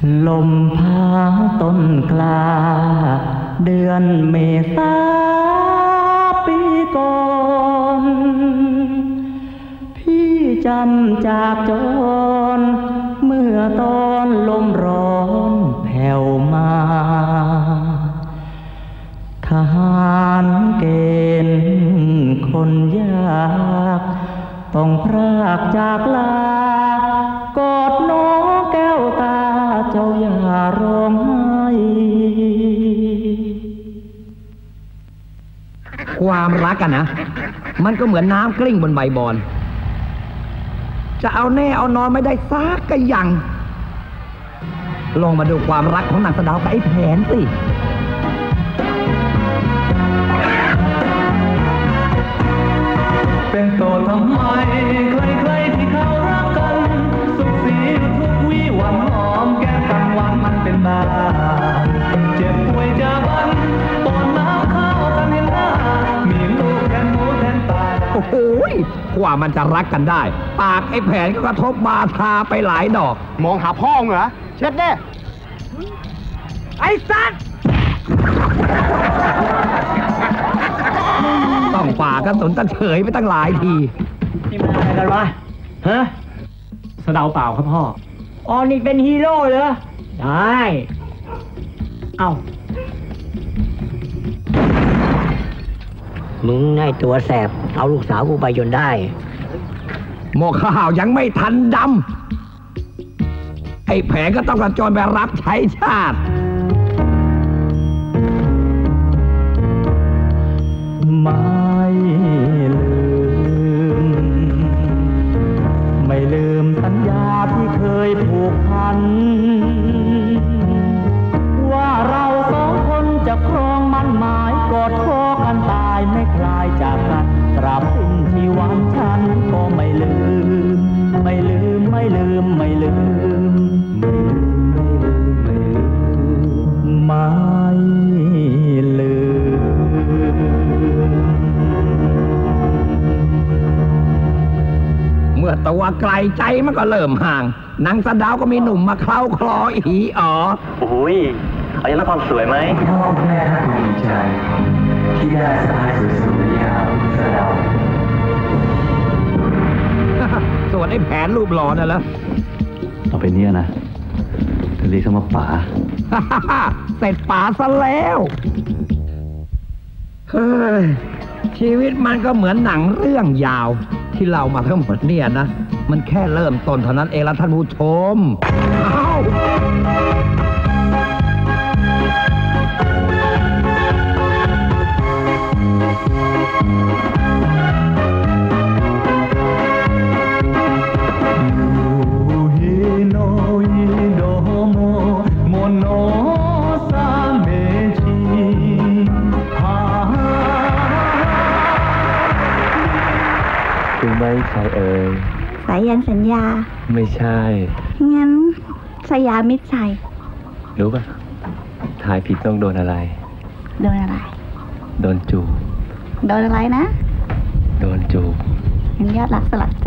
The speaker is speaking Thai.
ลมพาต้นกล้าเดือนเมษาปีก่อนพี่จำจากจรเมื่อตอนลมร้อนแผ่วมาทหารเกณฑ์คนยากต้องพรากจากลากอดน้องแก้วตาเจ้าอย่าร้องไห้ความรักกันนะมันก็เหมือนน้ำกลิ้งบนใบบอนจะเอาแน่เอานอนไม่ได้ซักก็ยังลองมาดูความรักของนางสะเดากับไอ้แผนสิเป็นโสดทำไมใครๆที่เขารักกันสุขสีทุกวี่วันหอมแก้มกันวันมันเป็นบ้าเจ็บป่วยจะบันตอนน้ำเข้ากันเห็นหน้ามีลูกแทนหมูแทนตาโอ้โหกว่ามันจะรักกันได้ปากไอ้แผนก็กระทบมาทาไปหลายดอกมองหาพ่อเหรอเช็ดเด้ไอ้สัตว์ต้องฝ่ากระสุนตะเฉยไปตั้งหลายทีนี่มันอะไรกันวะฮะสะเดาเปล่าครับพ่ออ๋อนี่เป็นฮีโร่เหรอได้เอ้ามึงไอ้ตัวแสบเอาลูกสาวกูไปจนได้หม้อข้าวยังไม่ทันดำไอ้แผนก็ต้องกระโจนไปรับใช้ชาติไม่ลืมสัญญาที่เคยผูกพันว่าเราสองคนจะครองมั่นหมายกอดคอกันตายไม่คลายจากกันตราบสิ้นชีวันฉันก็ไม่ลืมไม่ลืมไม่ลืมไม่ลืมไม่ลืมเมื่อตัวไกลใจมันก็เริ่มห่างนางสะเดาก็มีหนุ่มมาเคล้าคลออีอ๋อโอ้ยเขายังรักความสวยไหมพ่อแม่ท่านภูมิใจที่ได้สะพ้ายสวยๆอย่างสะเดาส่วนไอ้แผนรูปหล่อน่ะเหรอต่อไปเนี้ยนะจะเรียกเขามาป๋าเสร็จป๋าซะแล้วเฮ้ยชีวิตมันก็เหมือนหนังเรื่องยาวที่เรามาทั้งหมดเนี่ยนะมันแค่เริ่มต้นเท่านั้นเองละท่านผู้ชมคุณไม่ใครเอ่ยสายันสัญญาไม่ใช่งั้นสยามิตรชัยรู้ป่ะทายผิดต้องโดนอะไรโดนอะไรโดนจูบโดนอะไรนะโดนจูบงั้นยอดรักสลักใจ